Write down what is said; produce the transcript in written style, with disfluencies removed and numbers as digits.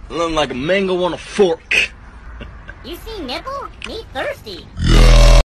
Looking like a mango on a fork. You see nipple? Me thirsty.